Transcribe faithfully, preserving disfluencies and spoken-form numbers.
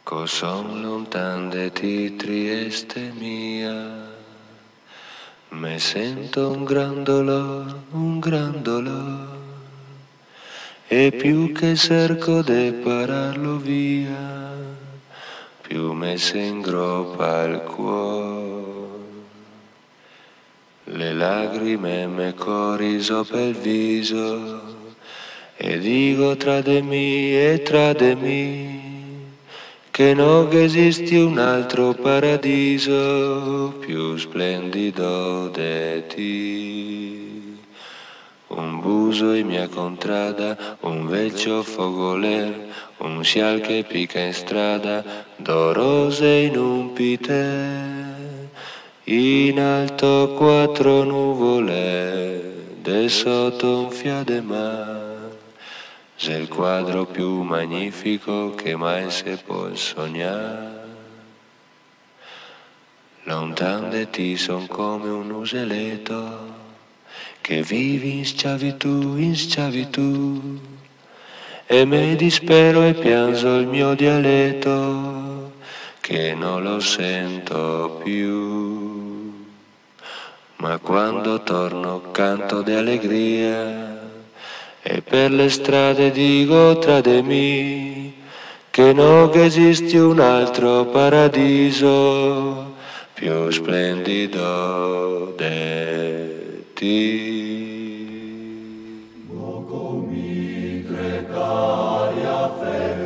Cos'son lontan de ti, Trieste mia, me sento un gran dolor, un gran dolor, e più che cerco de pararlo via, più me se ingroppa il cuore. Le lagrime me corrono pel viso, e dico tra de mi e tra de mi, che non esiste un altro paradiso più splendido di ti. Un buso in mia contrada, un vecchio fogoler, un scial che picca in strada, do rose in un pite, in alto quattro nuvole, de sotto un fiade mar. È il quadro più magnifico che mai si può sognare. Lontan de ti son come un useletto che vivi in schiavitù, in schiavitù, e me dispero e piango il mio dialetto che non lo sento più. Ma quando torno canto di allegria, e per le strade dico tra de mi che non esiste un altro paradiso più splendido di ti. Poco mi precaria fe